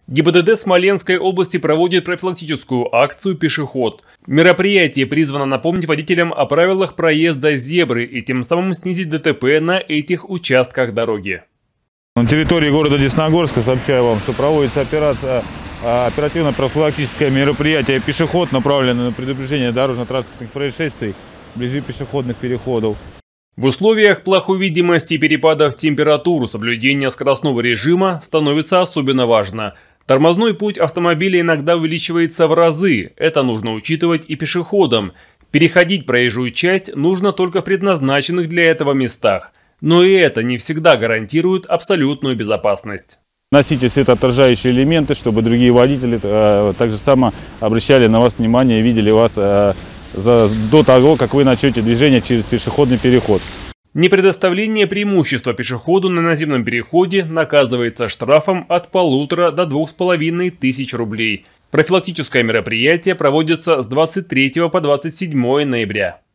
ГИБДД Смоленской области проводит профилактическую акцию «Пешеход». Мероприятие призвано напомнить водителям о правилах проезда зебры и тем самым снизить ДТП на этих участках дороги. На территории города Десногорска сообщаю вам, что проводится оперативно-профилактическое мероприятие «Пешеход», направленное на предупреждение дорожно-транспортных происшествий вблизи пешеходных переходов. В условиях плохой видимости и перепадов температур соблюдение скоростного режима становится особенно важно. Тормозной путь автомобиля иногда увеличивается в разы, это нужно учитывать и пешеходам. Переходить проезжую часть нужно только в предназначенных для этого местах. Но и это не всегда гарантирует абсолютную безопасность. Носите светоотражающие элементы, чтобы другие водители также само обращали на вас внимание и видели вас до того, как вы начнете движение через пешеходный переход. Непредоставление преимущества пешеходу на наземном переходе наказывается штрафом от 1500 до 2500 рублей. Профилактическое мероприятие проводится с 23 по 27 ноября.